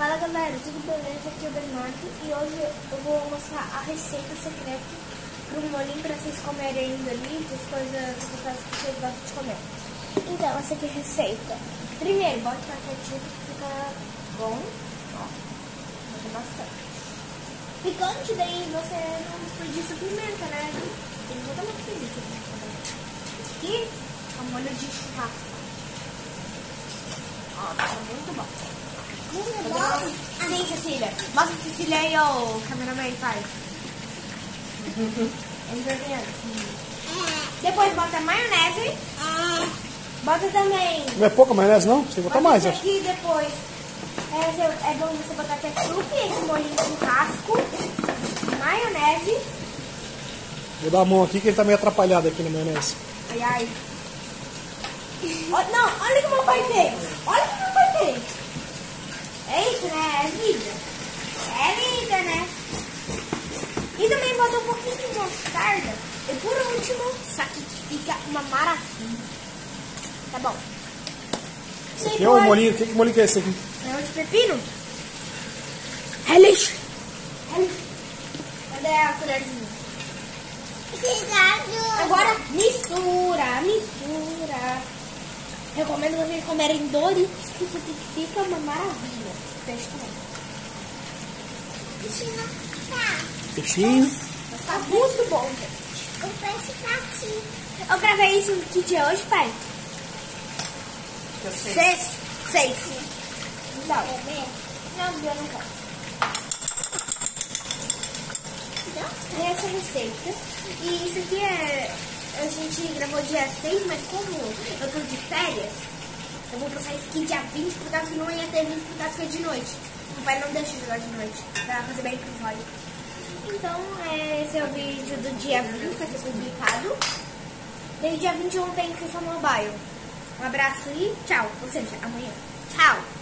Fala galera, tudo beleza? Aqui é o Bernardo e hoje eu vou mostrar a receita secreta para um molinho para vocês comerem em Doritos, coisas que vocês gostam de comer. Então, essa aqui é a receita. Primeiro, bota para ketchup que fica bom. Ó, bota bastante. Picante, daí você não desperdiça pimenta, né? Tem que botar mais pimenta. Esse aqui é um molho de churrasco. Ó, tá muito bom. Sim, Cecília. Mostra a Cecília aí, ó, o cameraman, pai. Depois bota maionese. Bota também. Não é pouca maionese, não? Você botar mais, acho. Aqui depois. É bom você botar ketchup, esse molhinho de churrasco, maionese. Vou dar a mão aqui que ele tá meio atrapalhado aqui na maionese. Ai, ai. Não, olha o que meu pai fez. Olha o que meu pai fez. É isso, né? É vida. É vida, né? E também botar um pouquinho de mostarda. E por último, isso aqui que fica uma maravilha. Tá bom. Esse aqui é o molinho. Que molinho que é esse aqui? É o de pepino? Relish. Cadê a colherzinha? Cuidado. Agora mistura. Recomendo vocês comerem Doritos, que isso aqui fica uma maravilha. Peixe também. Peixinho. Tá muito bom, gente. O peixe tá assim. Eu gravei isso no que dia hoje, pai? 6. Não. Não, não quero. Essa receita. E isso aqui a gente gravou dia 6, mas como eu tô de férias, eu vou postar isso aqui dia 20, por causa que não ia ter 20, por causa que é de noite. O pai não deixa jogar de noite, pra fazer bem episódio. Então, esse é o vídeo do dia 20, vai ser publicado. Desde dia 21 tem FIFA Mobile. Um abraço e tchau. Ou seja, amanhã. Tchau.